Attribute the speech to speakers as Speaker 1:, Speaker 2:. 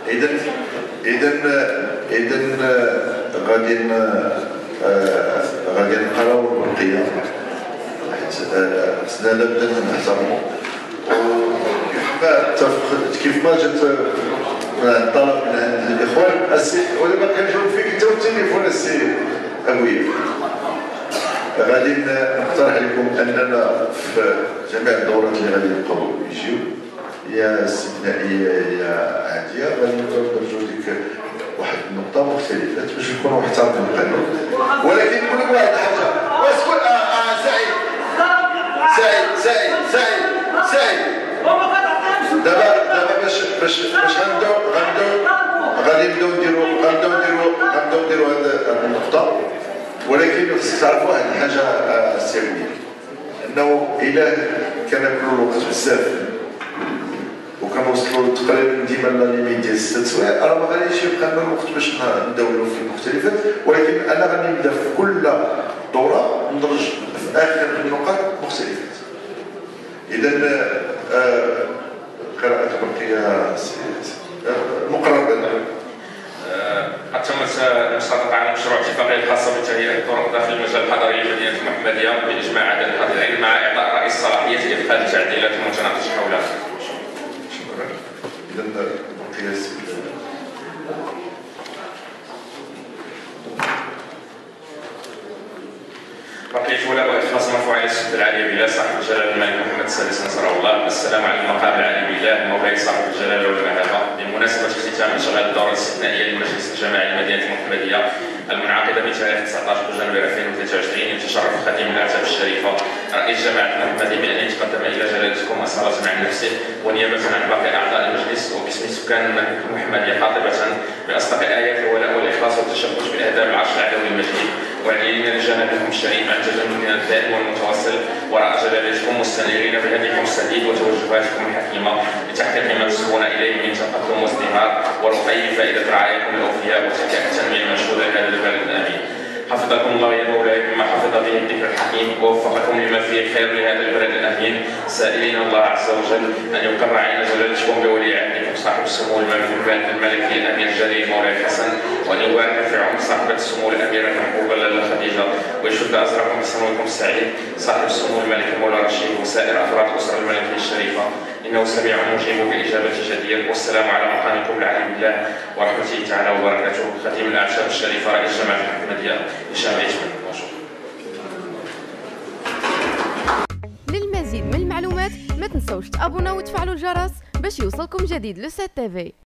Speaker 1: اذا اذا اذا غادي غادي نقراو البرقيه، حيت خصنا لابد نحترمو كيف ما جات الطلب من عند الاخوان ودابا كنجاوب فيك انت والتليفون السي ابويا. غادي نقترح لكم اننا في جميع الدورات اللي غادي يبقاو يجيو يا استثنائيه يا عاديه غادي ندرجوا ديك واحد النقطه مختلفات باش نكونوا محترمين القانون. ولكن نقول لك واحد الحاجه، واسكت سعيد دابا باش غادي نبداو نديروا هذه النقطه. ولكن خصك تعرفوا واحد الحاجه سيريه، انه الا كناكلوا الوقت بزاف وكنوصلوا تقريبا ديما لا ليميت ديال 6 سوايع، راه ما غاديش يبقى لنا الوقت باش نداولوا في المختلفات. ولكن انا غادي نبدا في كل دوره ندرج في اخر النقاط مختلفات. اذا قراءه البرقيه مقرر لنا.
Speaker 2: قد تمت المصادقة على مشروع اتفاقية الخاصة بتهيئة الطرق داخل المجال الحضري لمدينة المحمدية بإجماع عدد الحاضرين مع إعطاء الرئيس صلاحية إدخال التعديلات المتناقش حولها.
Speaker 1: شكرا. إذا البرقية
Speaker 2: بقية ولاء وإخلاص مرفوع إلى السد العالية بالله صاحب الجلالة الملك محمد السادس نصره الله. السلام على المقام العالي بالله مولاي صاحب الجلالة والمهابة. بمناسبة اختتام إشغال الدورة الاستثنائية للمجلس الجماعي لمدينة المحمدية المنعقدة بتاريخ 19 جانفي 2023، يتشرف خادم الأعتاب الشريفة رئيس جماعة المحمدية بأن يتقدم إلى جلالتكم أصالة عن نفسه ونيابة عن باقي أعضاء المجلس وباسم سكان المحمدية خاطبة بأصدق آيات الولاء والإخلاص والتشبث بآداب العرش العلوي المجيد، وعلينا لجانبكم الشريف عن تجنبنا الدائم والمتواصل وراء جلالتكم مستنيرين بهديكم السديد وتوجهاتكم الحكيمة لتحقيق ما تسعون إليه من تقدم وازدهار ورقي فائدة رعاياكم الأوفياء وتحقيق التنمية المنشودة لهذا البلد آمين. حفظكم الله يا مولاي بما حفظ به الذكر الحكيم ووفقكم لما فيه خير لهذا البلد الامين، سائلين الله عز وجل ان يقر عين جلالتكم بولي عهدكم صاحب السمو الملكي الامير جليل مولاي الحسن، وان يبارك في عمر صاحبه السمو الاميره المحبوبه لاله خديجه، ويشد ازركم بسنوكم السعيد صاحب السمو الملك مولاي رشيد وسائر افراد الاسره الملكيه الشريفه، انه سميع مجيب بالاجابه جدير. والسلام على مقامكم العالي بالله ورحمته تعالى وبركاته. خديم الاعشاب الشريفه رئيس جماعه المحمديه هشام عيشمن.
Speaker 3: للمزيد من المعلومات ما تنسوش تابوناو وتفعلوا الجرس باش يوصلكم جديد لو 7 تي في.